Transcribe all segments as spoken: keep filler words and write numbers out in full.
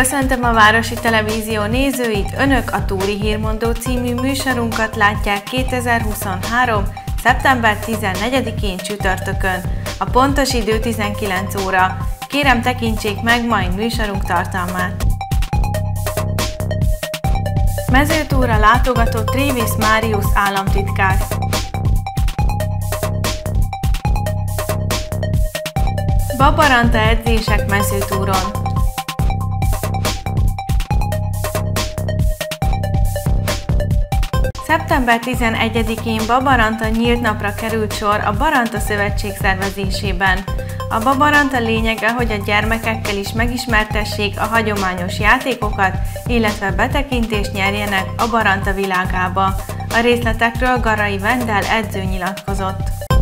Köszöntöm a Városi Televízió nézőit! Önök a Túri Hírmondó című műsorunkat látják kétezer-huszonhárom. szeptember tizennegyedikén csütörtökön. A pontos idő tizenkilenc óra. Kérem, tekintsék meg mai műsorunk tartalmát. Mezőtúra látogatott Trévész Máriusz államtitkár. Babaranta edzések Mezőtúron. szeptember tizenegyedikén Babaranta nyílt napra került sor a Baranta Szövetség szervezésében. A Babaranta lényege, hogy a gyermekekkel is megismertessék a hagyományos játékokat, illetve betekintést nyerjenek a Baranta világába. A részletekről Garai Vendel edző nyilatkozott.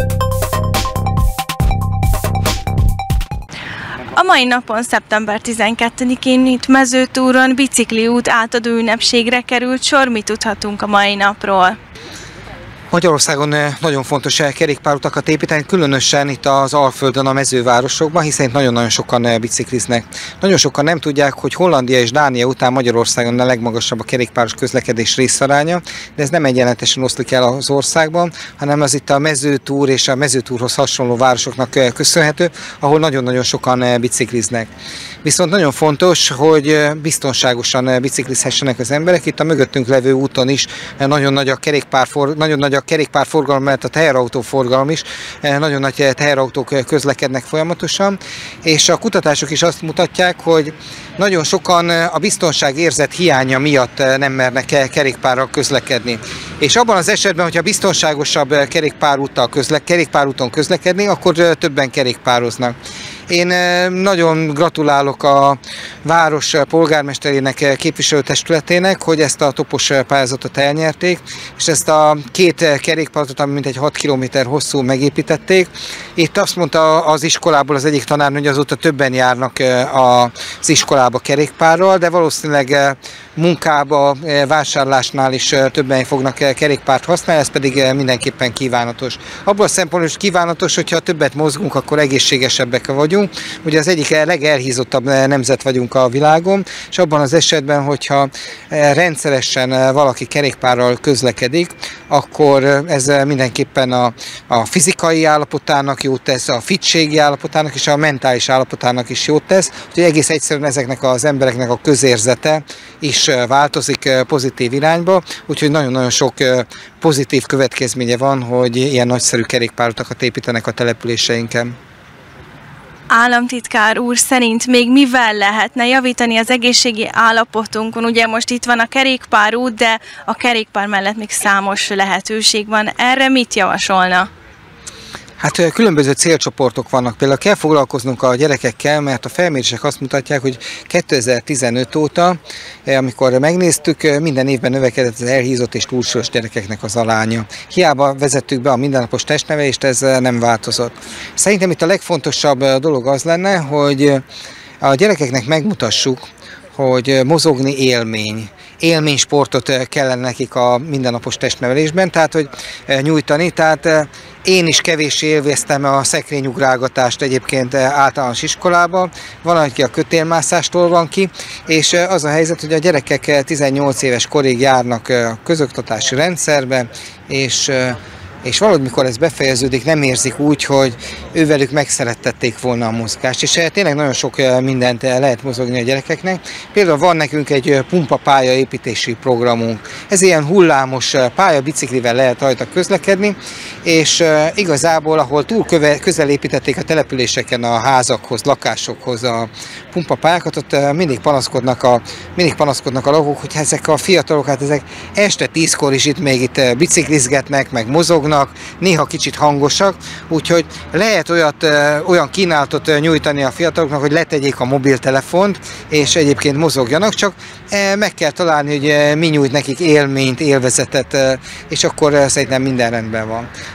A mai napon, szeptember tizenkettedikén itt Mezőtúron bicikliút átadó ünnepségre került sor. Mit tudhatunk a mai napról? Magyarországon nagyon fontos kerékpárutakat építeni, különösen itt az Alföldön, a mezővárosokban, hiszen itt nagyon-nagyon sokan bicikliznek. Nagyon sokan nem tudják, hogy Hollandia és Dánia után Magyarországon a legmagasabb a kerékpáros közlekedés részaránya, de ez nem egyenletesen oszlik el az országban, hanem az itt a Mezőtúr és a Mezőtúrhoz hasonló városoknak köszönhető, ahol nagyon-nagyon sokan bicikliznek. Viszont nagyon fontos, hogy biztonságosan biciklizhessenek az emberek. Itt a mögöttünk levő úton is nagyon nagy a kerékpárfor, nagyon nagy a kerékpárforgalom, mert a teherautóforgalom is, nagyon nagy teherautók közlekednek folyamatosan, és a kutatások is azt mutatják, hogy nagyon sokan a biztonságérzet hiánya miatt nem mernek kerékpárral közlekedni. És abban az esetben, hogyha biztonságosabb kerékpárúttal közle, kerékpárúton közlekedni, akkor többen kerékpároznak. Én nagyon gratulálok a város polgármesterének, képviselőtestületének, hogy ezt a topos pályázatot elnyerték, és ezt a két kerékpárutat, ami mintegy hat kilométer hosszú, megépítették. Itt azt mondta az iskolából az egyik tanár, hogy azóta többen járnak az iskolába kerékpárral, de valószínűleg munkába, vásárlásnál is többen fognak kerékpárt használni, ez pedig mindenképpen kívánatos. Abból a szempontból is kívánatos, hogyha többet mozgunk, akkor egészségesebbek vagyunk. Ugye az egyik legelhízottabb nemzet vagyunk a világon, és abban az esetben, hogyha rendszeresen valaki kerékpárral közlekedik, akkor ez mindenképpen a, a fizikai állapotának jót tesz, a fittségi állapotának és a mentális állapotának is jót tesz, úgyhogy egész egyszerűen ezeknek az embereknek a közérzete is változik pozitív irányba, úgyhogy nagyon-nagyon sok pozitív következménye van, hogy ilyen nagyszerű kerékpárutakat építenek a településeinken. Államtitkár úr szerint még mivel lehetne javítani az egészségi állapotunkon? Ugye most itt van a kerékpárút, de a kerékpár mellett még számos lehetőség van. Erre mit javasolna? Hát különböző célcsoportok vannak. Például kell foglalkoznunk a gyerekekkel, mert a felmérések azt mutatják, hogy kétezer-tizenöt óta, amikor megnéztük, minden évben növekedett az elhízott és túlsúlyos gyerekeknek az aránya. Hiába vezettük be a mindennapos testnevelést, ez nem változott. Szerintem itt a legfontosabb dolog az lenne, hogy a gyerekeknek megmutassuk, hogy mozogni élmény. Élménysportot kellene nekik a mindennapos testnevelésben, tehát hogy nyújtani. Tehát én is kevéssé élveztem a szekrényugrálgatást egyébként általános iskolában. Van, aki a kötélmászástól van ki, és az a helyzet, hogy a gyerekek tizennyolc éves korig járnak a közoktatási rendszerbe, és és valahogy, mikor ez befejeződik, nem érzik úgy, hogy ővelük megszerettették volna a mozgást. És tényleg nagyon sok mindent lehet mozogni a gyerekeknek. Például van nekünk egy pumpapálya építési programunk. Ez ilyen hullámos pálya, biciklivel lehet rajta közlekedni, és igazából, ahol túl közel építették a településeken a házakhoz, lakásokhoz a pumpapályákat, ott mindig panaszkodnak a, mindig panaszkodnak a lakók, hogy ezek a fiatalok, hát ezek este tízkor is itt még itt biciklizgetnek, meg mozognak, néha kicsit hangosak, úgyhogy lehet olyat, olyan kínálatot nyújtani a fiataloknak, hogy letegyék a mobiltelefont, és egyébként mozogjanak, csak meg kell találni, hogy mi nyújt nekik élményt, élvezetet, és akkor szerintem minden rendben van.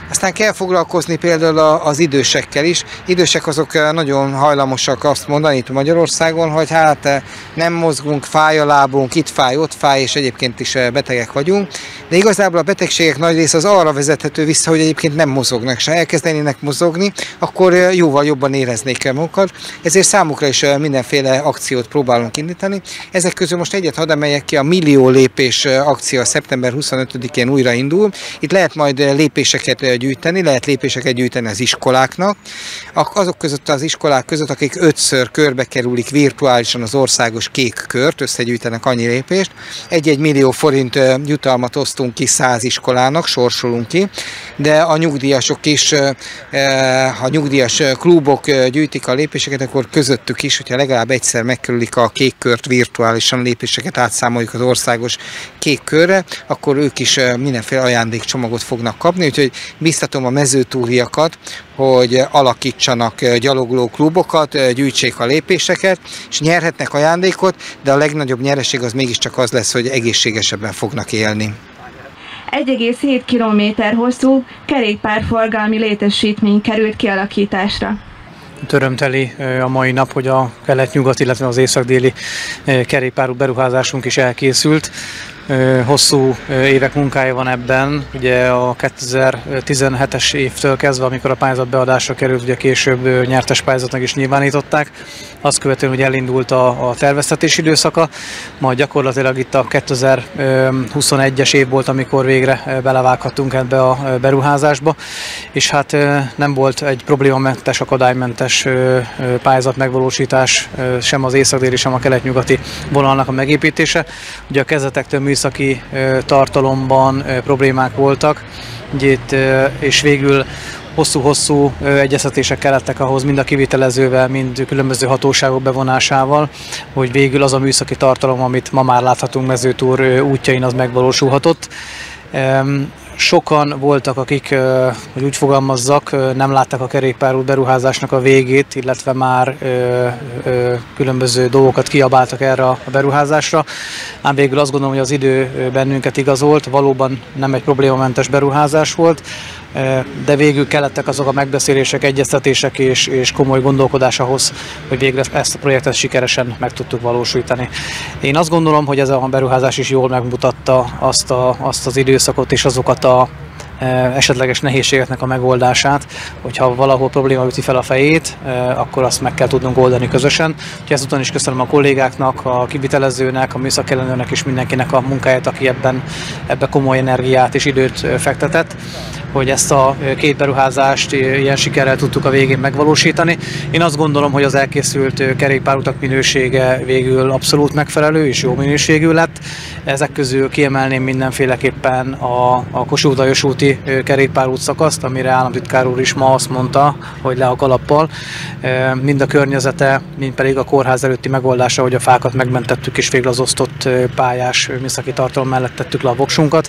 Aztán kell foglalkozni például az idősekkel is. Idősek azok nagyon hajlamosak azt mondani itt Magyarországon, hogy hát nem mozgunk, fáj a lábunk, itt fáj, ott fáj, és egyébként is betegek vagyunk. De igazából a betegségek nagy része az arra vezethető vissza, hogy egyébként nem mozognak. És ha elkezdenének mozogni, akkor jóval jobban éreznék magukat. Ezért számukra is mindenféle akciót próbálunk indítani. Ezek közül most egyet hadd emeljek ki, a millió lépés akció szeptember huszonötödikén újra indul. Itt lehet majd lépéseket gyűjteni, lehet lépéseket gyűjteni az iskoláknak. Azok között az iskolák között, akik ötször körbe kerülik virtuálisan az országos kék kört, összegyűjtenek annyi lépést. Egy-egy millió forint jutalmat osztunk ki száz iskolának, sorsolunk ki, de a nyugdíjasok is, ha nyugdíjas klubok gyűjtik a lépéseket, akkor közöttük is, hogyha legalább egyszer megkerülik a kék kört virtuálisan, lépéseket átszámoljuk az országos kék körre, akkor ők is mindenféle ajándékcsomagot fognak kapni, úgyhogy biztatom a mezőtúriakat, hogy alakítsanak gyalogló klubokat, gyűjtsék a lépéseket, és nyerhetnek ajándékot, de a legnagyobb nyereség az mégiscsak az lesz, hogy egészségesebben fognak élni. egy egész hét kilométer hosszú kerékpárforgalmi létesítmény került kialakításra. Örömteli a mai nap, hogy a kelet-nyugat, illetve az észak-déli kerékpárút beruházásunk is elkészült. Hosszú évek munkája van ebben, ugye a kétezer-tizenhetes évtől kezdve, amikor a pályázat beadásra került, ugye később nyertes pályázatnak is nyilvánították. Azt követően, hogy elindult a, a terveztetés időszaka, majd gyakorlatilag itt a kétezer-huszonegyes év volt, amikor végre belevághattunk ebbe a beruházásba, és hát nem volt egy problémamentes, akadálymentes pályázat megvalósítás, sem az észak-déli, sem a kelet-nyugati vonalnak a megépítése. Ugye a kezdetektől műszaki tartalomban problémák voltak, és végül hosszú-hosszú egyeztetések kellettek ahhoz, mind a kivitelezővel, mind különböző hatóságok bevonásával, hogy végül az a műszaki tartalom, amit ma már láthatunk Mezőtúr útjain, az megvalósulhatott. Sokan voltak, akik, hogy úgy fogalmazzak, nem látták a kerékpárút beruházásnak a végét, illetve már ö, ö, különböző dolgokat kiabáltak erre a beruházásra. Ám végül azt gondolom, hogy az idő bennünket igazolt, valóban nem egy problémamentes beruházás volt, de végül kellettek azok a megbeszélések, egyeztetések és, és komoly gondolkodás ahhoz, hogy végre ezt a projektet sikeresen meg tudtuk valósítani. Én azt gondolom, hogy ez a beruházás is jól megmutatta azt, a, azt az időszakot és azokat a esetleges nehézségeknek a megoldását, hogyha valahol probléma üti fel a fejét, akkor azt meg kell tudnunk oldani közösen. Úgyhogy ezúton is köszönöm a kollégáknak, a kivitelezőnek, a műszakellenőrnek és mindenkinek a munkáját, aki ebben, ebben komoly energiát és időt fektetett, hogy ezt a két beruházást ilyen sikerrel tudtuk a végén megvalósítani. Én azt gondolom, hogy az elkészült kerékpárutak minősége végül abszolút megfelelő és jó minőségű lett. Ezek közül kiemelném mindenféleképpen a, a Kossuth-Lajos úti kerékpárút szakaszt, amire államtitkár úr is ma azt mondta, hogy le a kalappal. Mind a környezete, mind pedig a kórház előtti megoldása, hogy a fákat megmentettük és végül az osztott pályás műszaki tartalom mellett tettük le a voksunkat.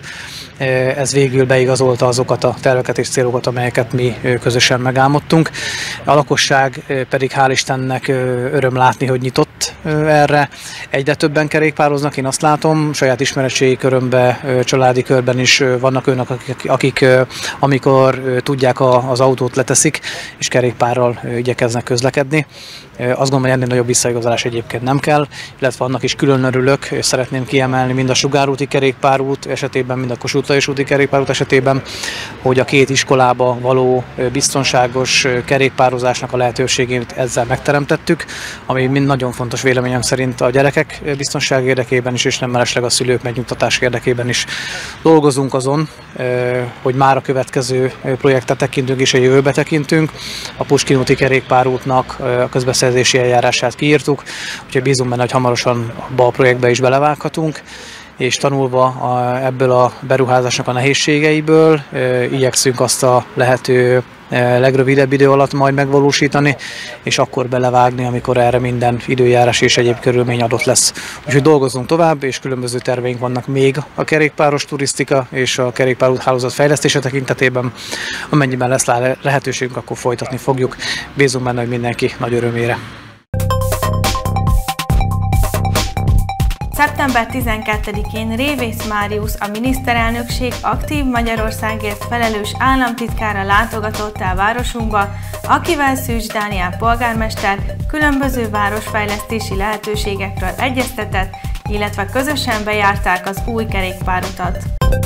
Ez végül beigazolta azokat a terveket és célokat, amelyeket mi közösen megálmodtunk. A lakosság pedig hál' Istennek öröm látni, hogy nyitott erre. Egyre többen kerékpároznak, én azt látom, saját ismeretségi körömben, családi körben is vannak önök, akik, akik amikor tudják az autót leteszik, és kerékpárral igyekeznek közlekedni. Azt gondolom, hogy ennél nagyobb visszaigazolás egyébként nem kell, illetve annak is külön örülök, és szeretném kiemelni mind a Sugárúti kerékpárút esetében, mind a Kossuth-Lajos úti kerékpárút esetében, hogy a két iskolába való biztonságos kerékpározásnak a lehetőségét ezzel megteremtettük, ami mind nagyon fontos véleményem szerint a gyerekek biztonság érdekében is, és nem mellesleg a szülők megnyugtatás érdekében is. Dolgozunk azon, hogy már a következő projektet tekintünk és a jövőbe tekintünk. A Puskyn úti kerékpárútnak a közbeszerzési eljárását kiírtuk, úgyhogy bízunk benne, hogy hamarosan abba a projektbe is belevághatunk, és tanulva a, ebből a beruházásnak a nehézségeiből e, igyekszünk azt a lehető e, legrövidebb idő alatt majd megvalósítani, és akkor belevágni, amikor erre minden időjárás és egyéb körülmény adott lesz. Úgyhogy dolgozunk tovább, és különböző terveink vannak még a kerékpáros turisztika és a kerékpárút hálózat fejlesztése tekintetében. Amennyiben lesz lehetőségünk, akkor folytatni fogjuk. Bízunk benne, hogy mindenki nagy örömére. szeptember tizenkettedikén Révész Máriusz, a miniszterelnökség Aktív Magyarországért felelős államtitkára látogatott el városunkba, akivel Szűcs Dániel polgármester különböző városfejlesztési lehetőségekről egyeztetett, illetve közösen bejárták az új kerékpárutat.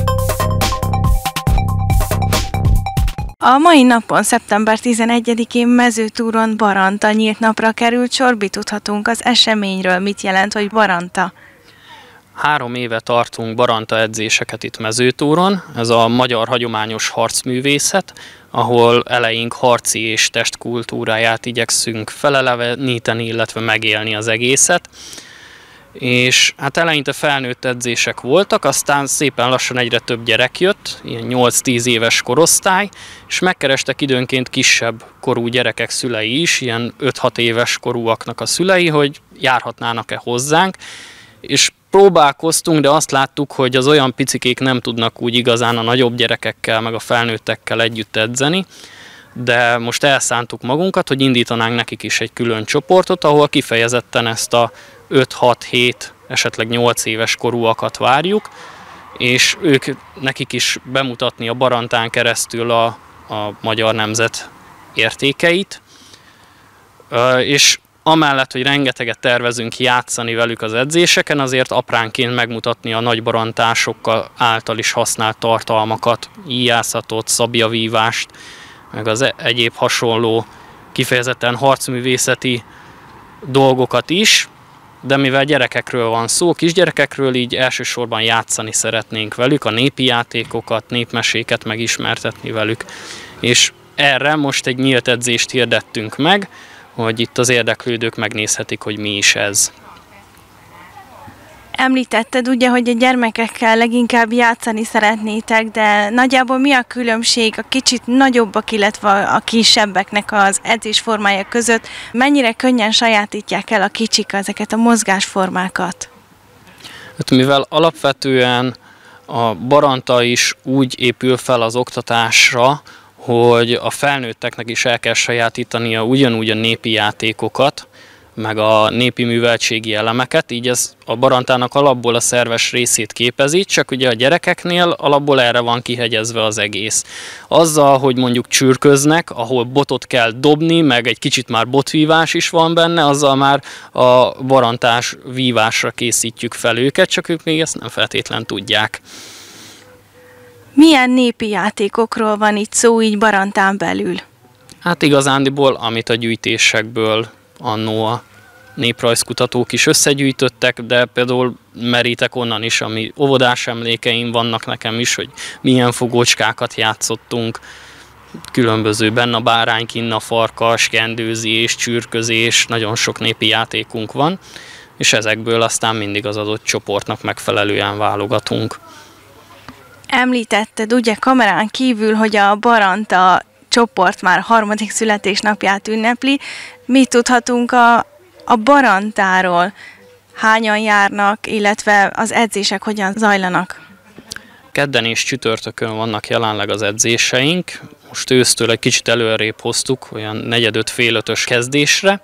A mai napon, szeptember tizenegyedikén Mezőtúron Baranta nyílt napra került sor. Mit tudhatunk az eseményről? Mit jelent, hogy Baranta? Három éve tartunk Baranta edzéseket itt Mezőtúron. Ez a magyar hagyományos harcművészet, ahol eleink harci és testkultúráját igyekszünk feleleveníteni, illetve megélni az egészet. És hát eleinte felnőtt edzések voltak, aztán szépen lassan egyre több gyerek jött, ilyen nyolc-tíz éves korosztály, és megkerestek időnként kisebb korú gyerekek szülei is, ilyen öt-hat éves korúaknak a szülei, hogy járhatnának-e hozzánk, és próbálkoztunk, de azt láttuk, hogy az olyan picikék nem tudnak úgy igazán a nagyobb gyerekekkel, meg a felnőttekkel együtt edzeni, de most elszántuk magunkat, hogy indítanánk nekik is egy külön csoportot, ahol kifejezetten ezt a öt-hat-hét, esetleg nyolc éves korúakat várjuk, és ők nekik is bemutatni a Barantán keresztül a, a magyar nemzet értékeit, és amellett, hogy rengeteget tervezünk játszani velük az edzéseken, azért apránként megmutatni a nagybarantásokkal által is használt tartalmakat, íjászatot, szabjavívást, meg az egyéb hasonló kifejezetten harcművészeti dolgokat is, de mivel gyerekekről van szó, kisgyerekekről, így elsősorban játszani szeretnénk velük, a népi játékokat, népmeséket megismertetni velük. És erre most egy nyílt edzést hirdettünk meg, hogy itt az érdeklődők megnézhetik, hogy mi is ez. Említetted ugye, hogy a gyermekekkel leginkább játszani szeretnétek, de nagyjából mi a különbség a kicsit nagyobbak, illetve a kisebbeknek az edzésformája között? Mennyire könnyen sajátítják el a kicsik ezeket a mozgásformákat? Hát mivel alapvetően a Baranta is úgy épül fel az oktatásra, hogy a felnőtteknek is el kell sajátítania ugyanúgy a népi játékokat, meg a népi műveltségi elemeket, így ez a Barantának alapból a szerves részét képezi, csak ugye a gyerekeknél alapból erre van kihegyezve az egész. Azzal, hogy mondjuk csürköznek, ahol botot kell dobni, meg egy kicsit már botvívás is van benne, azzal már a barantás vívásra készítjük fel őket, csak ők még ezt nem feltétlen tudják. Milyen népi játékokról van itt szó így Barantán belül? Hát igazándiból, amit a gyűjtésekből annó a néprajzkutatók is összegyűjtöttek, de például merítek onnan is, ami óvodás emlékeim vannak nekem is, hogy milyen fogócskákat játszottunk, különböző benne a bárány, kinn a farkas, kendőzés, csürközés, nagyon sok népi játékunk van, és ezekből aztán mindig az adott csoportnak megfelelően válogatunk. Említetted ugye kamerán kívül, hogy a Baranta csoport már harmadik születésnapját ünnepli. Mit tudhatunk a, a Barantáról? Hányan járnak, illetve az edzések hogyan zajlanak? Kedden és csütörtökön vannak jelenleg az edzéseink. Most ősztől egy kicsit előrébb hoztuk, olyan negyed-öt, fél-ötös kezdésre.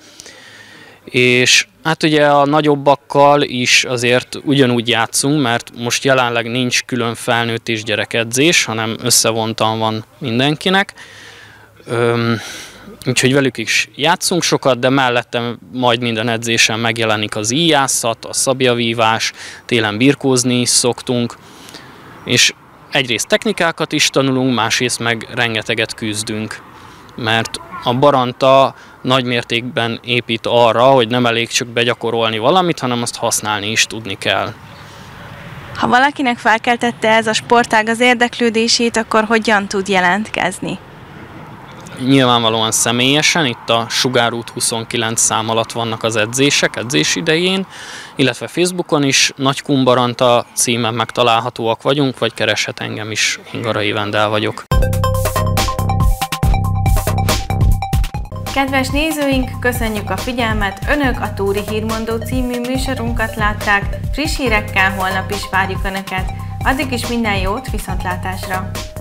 És hát ugye a nagyobbakkal is azért ugyanúgy játszunk, mert most jelenleg nincs külön felnőtt és gyerekedzés, hanem összevontan van mindenkinek. Öm, úgyhogy velük is játszunk sokat, de mellette majd minden edzésen megjelenik az íjászat, a szabjavívás, télen birkózni is szoktunk, és egyrészt technikákat is tanulunk, másrészt meg rengeteget küzdünk, mert a Baranta nagy mértékben épít arra, hogy nem elég csak begyakorolni valamit, hanem azt használni is tudni kell. Ha valakinek felkeltette ez a sportág az érdeklődését, akkor hogyan tud jelentkezni? Nyilvánvalóan személyesen, itt a Sugárút huszonkilenc szám alatt vannak az edzések, edzés idején, illetve Facebookon is Nagykun Baranta címen megtalálhatóak vagyunk, vagy kereshet engem is, Hingarai Vendel vagyok. Kedves nézőink, köszönjük a figyelmet! Önök a Túri Hírmondó című műsorunkat látták, friss hírekkel holnap is várjuk Önöket. Addig is minden jót, viszontlátásra!